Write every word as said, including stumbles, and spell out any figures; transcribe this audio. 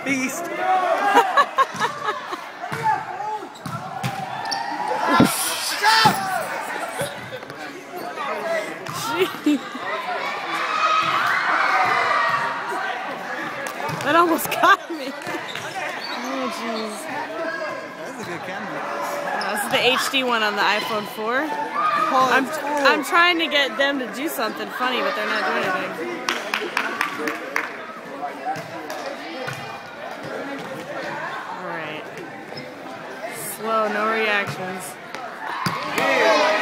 beast. That almost got me. Oh, jeez. That's a good camera. Uh, this is the H D one on the iPhone four. Oh, I'm, cool. I'm trying to get them to do something funny, but they're not doing anything. Alright. Slow, no reactions.